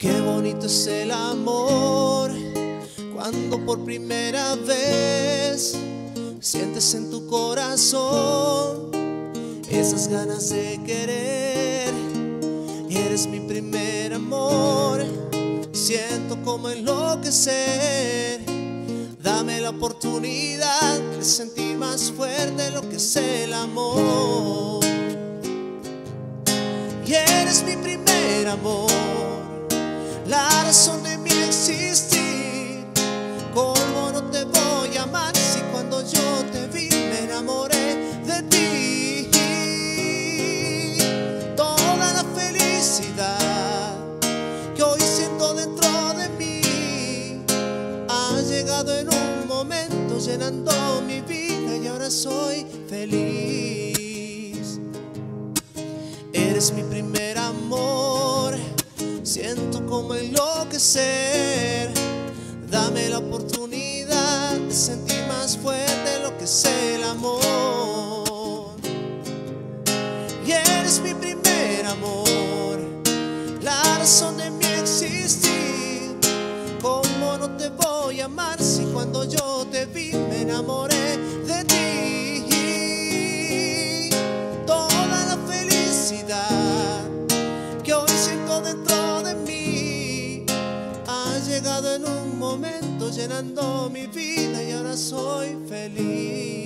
Qué bonito es el amor cuando por primera vez sientes en tu corazón esas ganas de querer. Y eres mi primer amor, siento como enloquecer. Dame la oportunidad de sentir más fuerte lo que es el amor. Y eres mi primer amor, la razón de mi existir. ¿Cómo no te voy a amar si cuando yo te vi me enamoré de ti? Toda la felicidad que hoy siento dentro de mí ha llegado en un momento llenando mi vida y ahora soy feliz. Eres mi primer amor, siento como enloquecer. Dame la oportunidad de sentir más fuerte lo que es el amor. Y eres mi primer amor, la razón de mi existir. ¿Cómo no te voy a amar si cuando yo te vi me enamoré de ti? Toda la felicidad que hoy siento dentro de mí ha llegado en un momento llenando mi vida y ahora soy feliz.